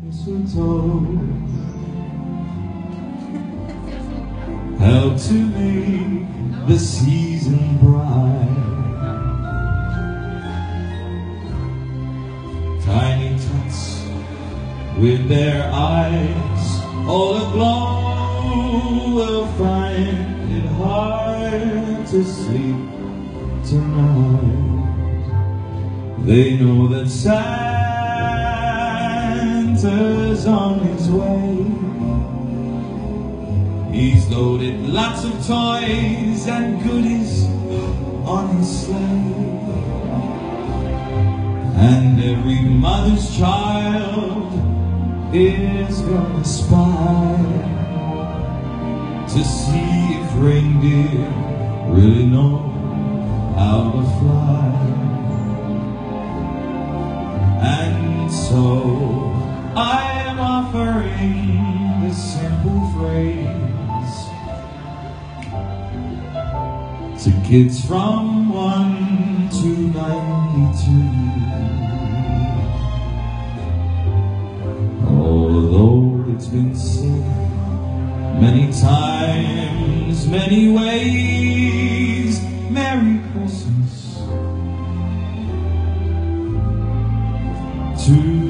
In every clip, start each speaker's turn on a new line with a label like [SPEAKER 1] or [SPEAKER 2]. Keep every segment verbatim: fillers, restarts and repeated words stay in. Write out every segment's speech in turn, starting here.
[SPEAKER 1] mistletoe help to make the season bright. Tiny tots with their eyes all aglow will find it hard to sleep tonight. They know that Santa's on his way. He's loaded lots of toys and goodies on his sleigh. And every mother's child is gonna spy to see if reindeer really know how to fly. And so I am offering this simple phrase to kids from one to ninety-two. Although it's been said many times, many ways, Merry Christmas to you.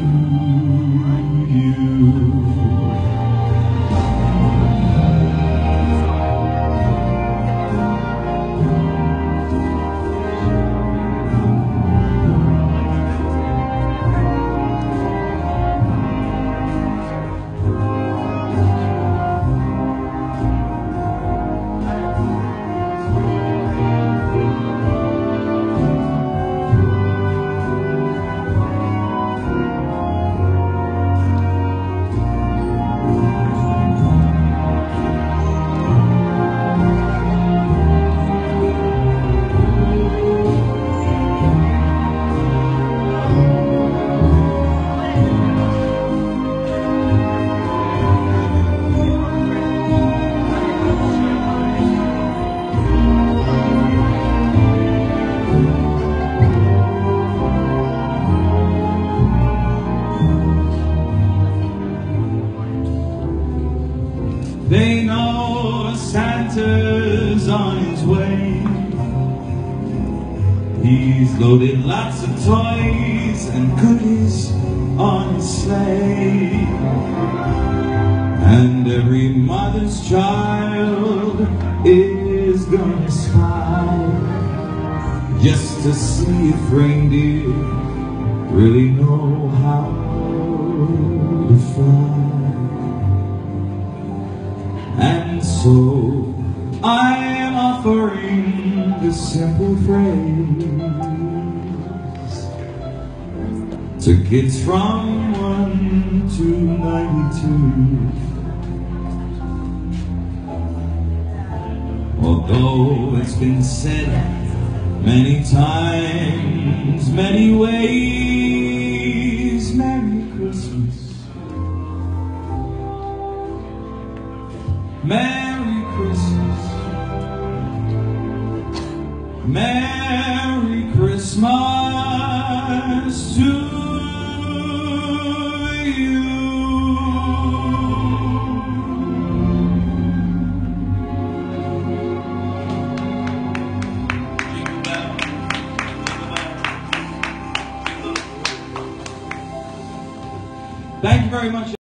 [SPEAKER 1] They know Santa's on his way. He's loaded lots of toys and goodies on his sleigh. And every mother's child is gonna spy just to see if reindeer really know how to fly. And so I am offering this simple phrase to kids from one to ninety-two. Although it's been said many times, many ways, Merry Christmas. Merry Christmas, Merry Christmas to you. Thank you very much.